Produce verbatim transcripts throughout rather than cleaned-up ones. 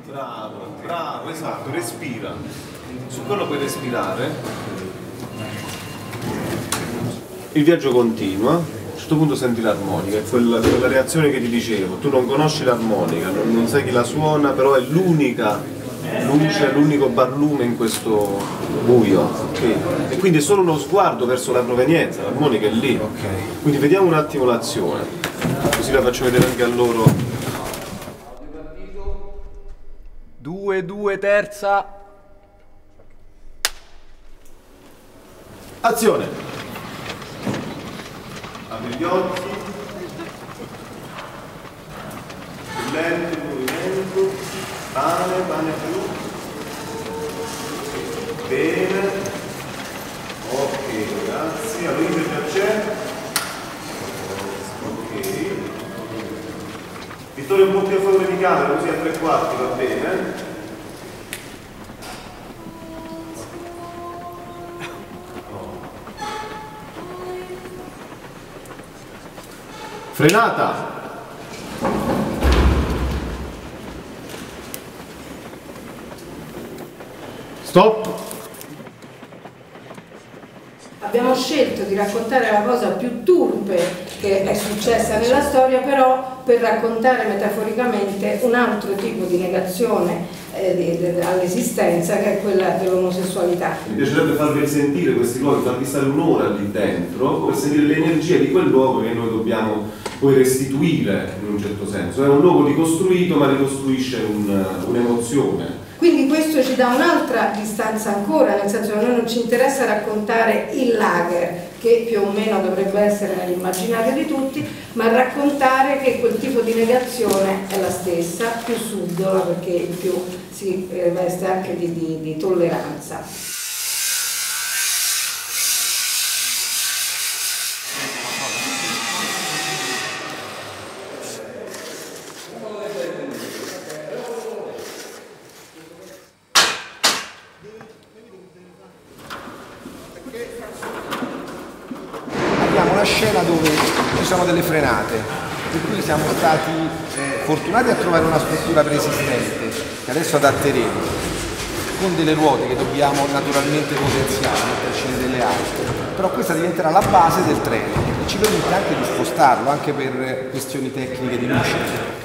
Bravo, bravo, esatto, respira. Su quello puoi respirare. Il viaggio continua. A un certo punto senti l'armonica, è quella, quella reazione che ti dicevo. Tu non conosci l'armonica, non, non sai chi la suona, però è l'unica luce, l'unico barlume in questo buio. Okay? E quindi è solo uno sguardo verso la provenienza, l'armonica è lì. Okay. Quindi vediamo un attimo l'azione, così la faccio vedere anche a loro. due due terza. Azione. Apri gli occhi. Lento movimento. Pane, pane più. Bene. Ok, grazie. Allora già c'è. Ok. Vittorio, un po' più a favore di camera, così a tre quarti va bene. Frenata! Stop! Abbiamo scelto di raccontare la cosa più turpe che è successa nella storia, però per raccontare metaforicamente un altro tipo di negazione eh, all'esistenza, che è quella dell'omosessualità. Mi piacerebbe farvi sentire questi luoghi, farvi stare un'ora lì dentro, per sentire l'energia di quel luogo che noi dobbiamo poi restituire in un certo senso. È un luogo ricostruito, ma ricostruisce un'emozione. Quindi questo ci dà un'altra distanza ancora, nel senso che a noi non ci interessa raccontare il lager, che più o meno dovrebbe essere nell'immaginario di tutti, ma raccontare che quel tipo di negazione è la stessa, più subdola, perché più si veste anche di, di, di tolleranza. Scena dove ci sono delle frenate, per cui siamo stati fortunati a trovare una struttura preesistente che adesso adatteremo, con delle ruote che dobbiamo naturalmente potenziare, mettercene delle altre, però questa diventerà la base del treno e ci permette anche di spostarlo, anche per questioni tecniche di luce.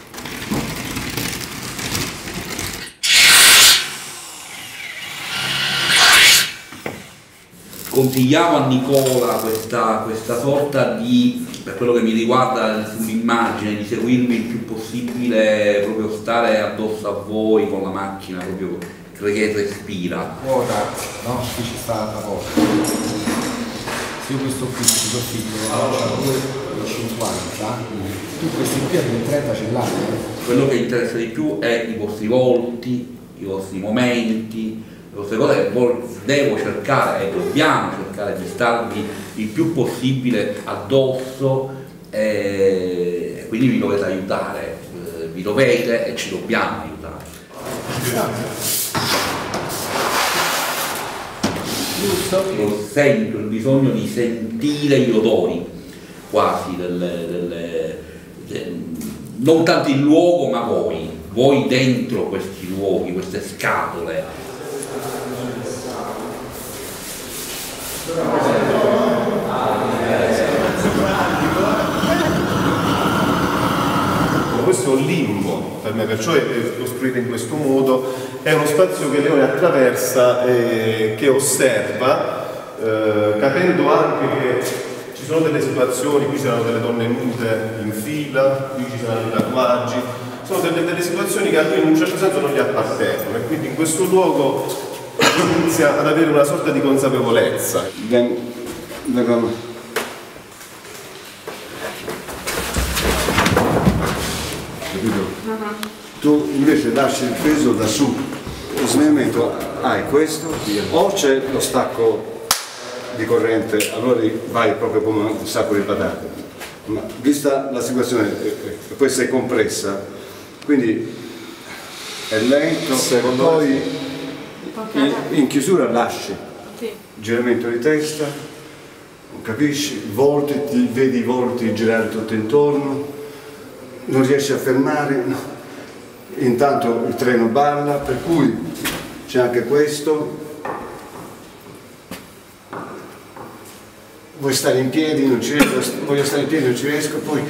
Consigliavo a Nicola questa, questa sorta di, per quello che mi riguarda sull'immagine, di seguirmi il più possibile, proprio stare addosso a voi con la macchina, proprio che respira. Ora, no, qui ci sta la porta. Se io questo qui, questo figlio, allora due virgola cinquanta, tu questi qui a due virgola trenta ce l'hai. Eh? Quello che interessa di più è i vostri volti, i vostri momenti, queste cose che devo cercare e dobbiamo cercare di starvi il più possibile addosso e quindi vi dovete aiutare, vi dovete e ci dobbiamo aiutare. Io sento il bisogno di sentire gli odori quasi delle, delle, de, non tanto il luogo ma voi, voi dentro questi luoghi, queste scatole. Questo è un limbo per me, perciò è costruito in questo modo, è uno spazio che Leone attraversa e che osserva, eh, capendo anche che ci sono delle situazioni, qui c'erano delle donne nude in fila, qui ci saranno i tatuaggi, sono delle, delle situazioni che a lui in un certo senso non gli appartengono e quindi in questo luogo inizia ad avere una sorta di consapevolezza. Ben, ben, Uh-huh. Tu invece lasci il peso da su, lo sminamento hai questo, o c'è lo stacco di corrente, allora vai proprio come un sacco di patate. Ma vista la situazione, poi sei compressa, quindi è lento, secondo poi in, in chiusura lasci, sì. Giramento di testa, capisci, volti, ti vedi i volti girare tutto intorno. Non riesci a fermare, no. intanto il treno balla, per cui c'è anche questo. Vuoi stare in piedi, non ci riesco, voglio stare in piedi, non ci riesco, poi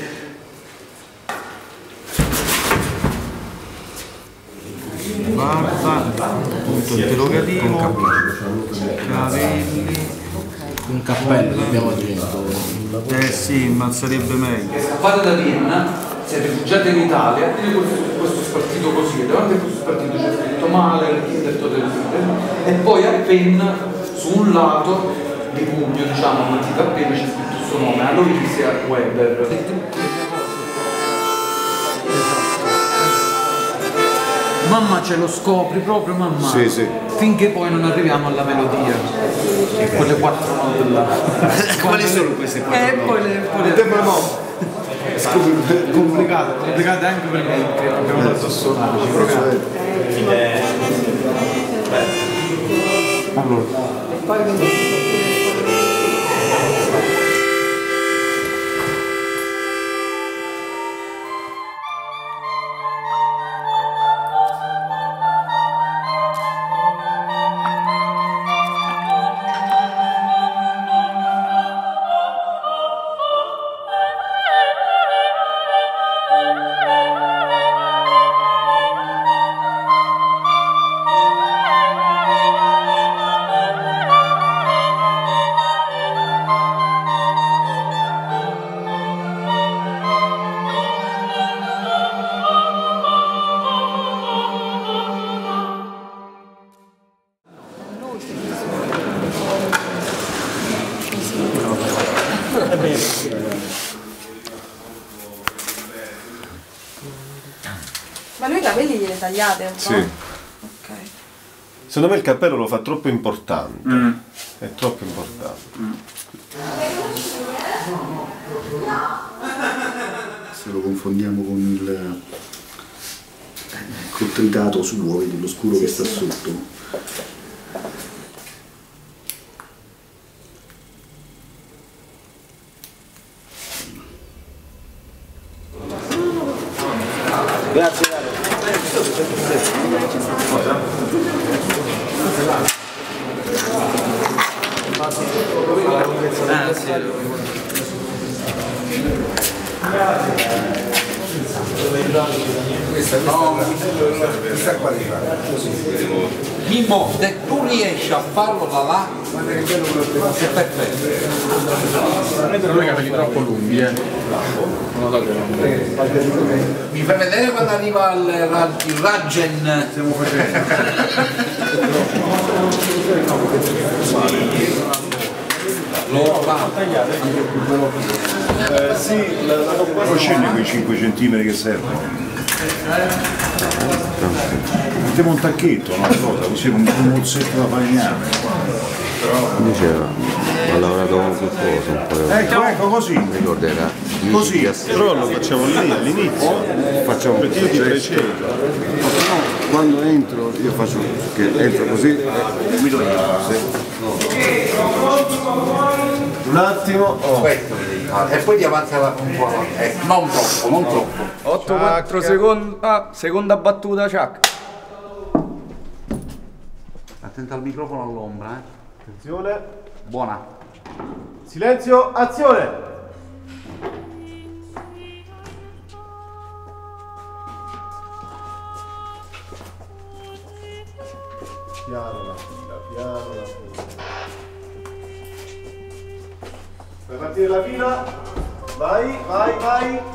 barba, punto interrogativo, capelli, un cappello abbiamo detto. eh sì, ma sarebbe meglio. Scappate da Vienna, siete rifugiati in Italia, quindi questo, questo spartito così, e davanti a questo spartito c'è scritto Mahler, Hitler, e poi a penna su un lato di pugno, diciamo, matita a penna c'è scritto il suo nome, Aloysia Weber. Mamma ce lo scopri proprio, mamma, sì, sì. Finché poi non arriviamo alla melodia, e quelle quattro note là. Quali sono queste quattro Eh, note? poi le, poi le... complicate, complicate anche per me che abbiamo fatto suonare, ci proviamo. Allora. Ma lui i capelli glieli tagliate un po'? Sì. Ok. Secondo me il cappello lo fa troppo importante. Mm. È troppo importante. Mm. Se lo confondiamo con il col tritato suo, vedi lo scuro che sta sotto. Grazie. Ah, sì. No, questa qua di fare. Mimmo, se tu riesci a farlo da là, è perfetto. Non è per noi capelli troppo lunghi, eh. Non lo togliere. Mi fai vedere quando arriva il, il Ragen? Stiamo facendo. Lo fa. Eh, sì, la, la Poi scende quei cinque centimetri che servono. Mettiamo un tacchetto, una cosa, così un, un mozzetto da falegname. Diceva, ho lavorato con qualcosa un po'. Ecco, ecco così. Mi ricorderà. così, però lo facciamo lì all'inizio. Facciamo perché io ti questo. precedo. Quando entro io faccio che entro così e guido io. Un attimo. Oh. Questo mi devi fare. E poi ti avanza un po'. Eh, non troppo, non troppo. otto quattro secondi. Ah, seconda battuta, ciak. Attento al microfono all'ombra, eh. Attenzione. Buona. Silenzio, azione. Piano la fila, piano la fila. Per partire la fila, vai, vai, vai.